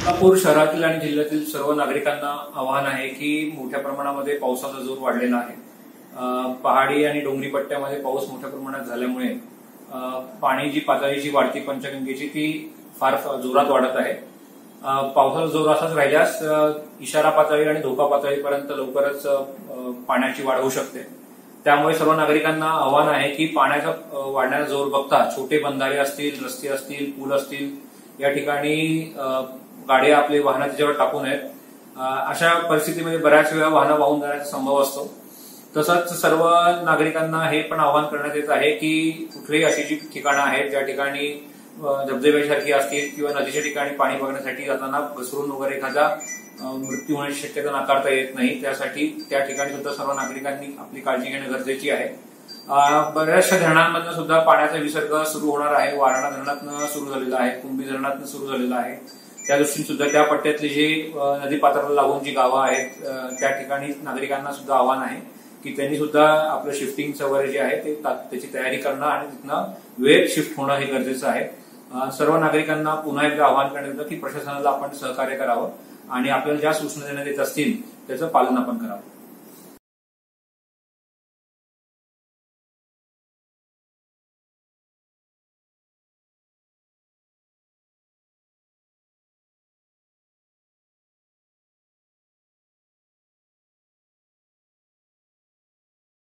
सोलापूर शहरातील आणि जिल्ह्यातील सर्व नागरिकांना आवाहन आहे की मोठ्या प्रमाणामध्ये पावसाचा जोर वाढलेला आहे। पहाडी आणि डोंगरी पट्ट्यामध्ये पाऊस मोठ्या प्रमाणात झाल्यामुळे पाण्याची पातळी जी वाढती पंचगंगेची ती फार जोरात वाढत आहे। पावसाचा जोर असाच राहिल्यास इशारा पातळी आणि धोका पातळीपर्यंत लवकरच पाण्याची वाढ होऊ शकते। त्यामुळे सर्व नागरिकांना आवाहन आहे की पाण्याचा वाढण्याचा जोर बघता छोटे बंधारे असतील, रस्ते असतील, पूल असतील या ठिकाणी गाड्या आपले वाहनं त्याच्यावर टाकू नयेत। अशा परिस्थितीमध्ये बऱ्याच वेळा वाहनं वाहून जाण्याचा संभव असतो। तसंच सर्व नागरिकांना हे पण आवाहन करण्यात येत आहे की कुठलीही अशी जी ठिकाणं आहेत ज्या ठिकाणी धबधब्यासारखी असतील किंवा नदीच्या ठिकाणी पाणी बघण्यासाठी जाताना घसरून वगैरे एखादा मृत्यू होण्याची शक्यता नाकारता येत नाही, त्यासाठी त्या ठिकाणी सुद्धा सर्व नागरिकांनी आपली काळजी घेणं गरजेची आहे। बऱ्याचशा धरणांमधून सुद्धा पाण्याचा विसर्ग सुरू होणार आहे। वारणा धरणातनं सुरू झालेला आहे, कुंभी धरणातनं सुरू झालेला आहे। त्या दृष्टीने सुद्धा त्या पट्ट्यातली जी नदी पात्राला लागून जी गावं आहेत त्या ठिकाणी नागरिकांना सुद्धा आव्हान आहे की त्यांनी सुद्धा आपलं शिफ्टिंगचं वगैरे जे आहे ते त्याची तयारी करणं आणि तिथनं वेळ शिफ्ट होणं हे गरजेचं आहे। सर्व नागरिकांना पुन्हा एकदा आवाहन करण्यात येतं की प्रशासनाला आपण सहकार्य करावं आणि आपल्याला ज्या सूचना देण्यात येत असतील त्याचं पालन आपण करावं।